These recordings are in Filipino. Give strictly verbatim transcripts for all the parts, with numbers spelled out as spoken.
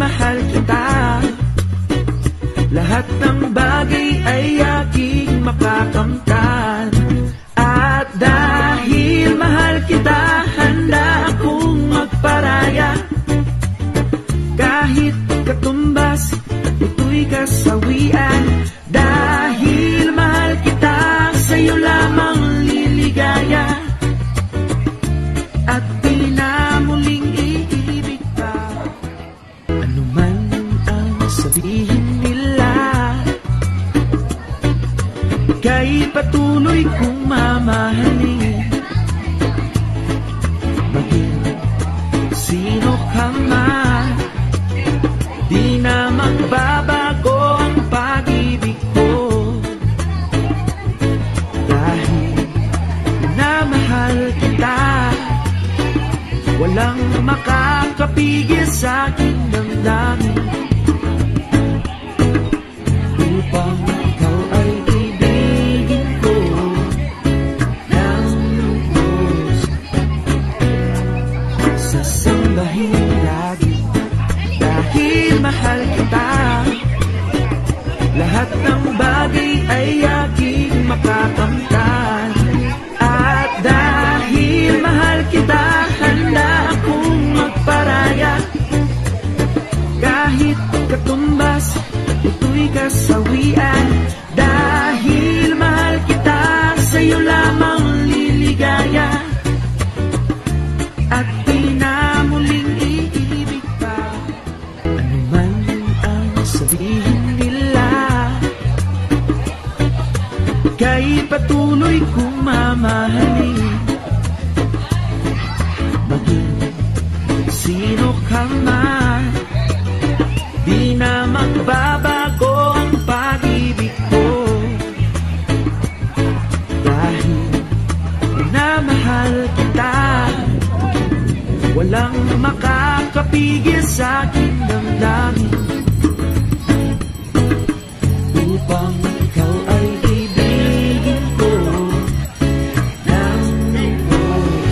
mahal kita. Lahat ng bagay ay aking makakamtan. At dahil mahal kita, handa akong magparaya. Kahit katumbas, ito'y kasawian. Dahil mahal kita, sa'yo lamang liligaya. At di na muling iibig pa. Ano man ang sabihin nila, ika'y patuloy kong mamahalin. Maging sino ka man, di na magbabago ang pag-ibig ko. Dahil minamahal kita, walang makakapigil sa aking damdamin. Upang ikaw ay ibigin ko ng lubos, sasambahin lagi. Dahil mahal kita, lahat ng bagay ay aking makakamtan. At dahil mahal kita, handa akong magparaya. Kahit katumbas, ito'y kasawian. Dahil mahal kita, sa'yo lamang liligaya. At di na muling iibig pa. Ano man ang sabihin nila, ika'y patuloy kong mamahalin. Maging sino ka man, di na magbabago ang pag-ibig ko. Dahil minamahal kita, walang makakapigil sa aking damdamin. Upang ikaw ay ibigin ko ng lubos,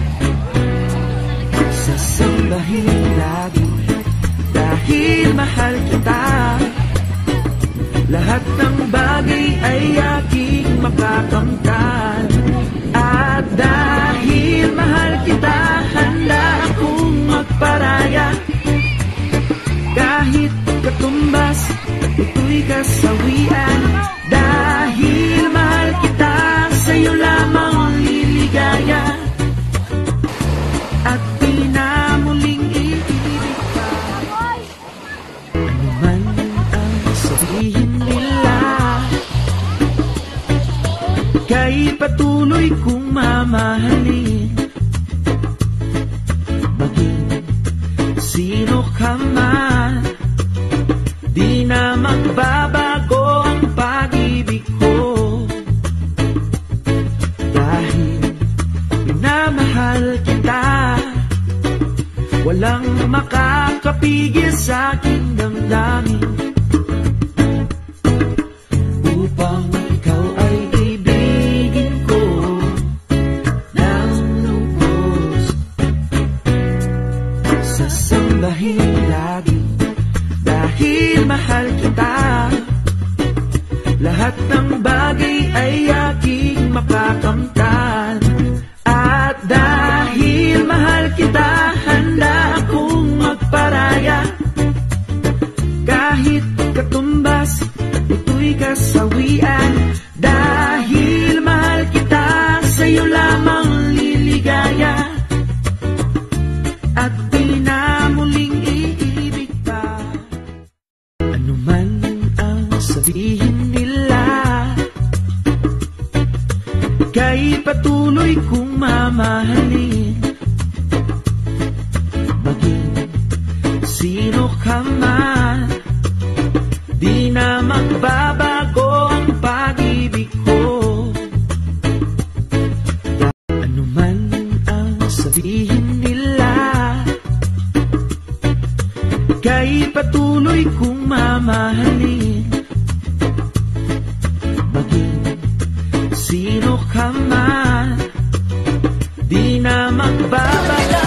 sasambahin lagi. Dahil mahal kita, lahat ng bagay ay aking makakamtan. At dahil mahal kita, handa akong magparaya. Kahit katumbas, ito'y kasawian. Dahil mahal kita, sa'yo lamang liligaya. At di na muling iibig pa. Ano man ang sabihin nila, ika'y patuloy kong mamahalin. Maging sino ka man, di na magbabago ang pag-ibig ko. Dahil minamahal kita, walang makakapigil sa aking damdamin. Upang ikaw ay ibigin ko ng lubos, sasambahin lagi. Dahil mahal kita, lahat ng bagay ay aking makakamtan. At dahil mahal kita, handa akong magparaya. Kahit katumbas, ito'y kasawian. Dahil mahal kita, sa'yo lamang liligaya. At di na muling iibig pa. Ano man ang sabihin nila, ika'y patuloy kong mamahalin. Maging sino ka man, di na magbabago ang pag-ibig ko. Ano man ang sabihin nila, ika'y patuloy kong mamahalin. Maging sino ka man, di na magbabago.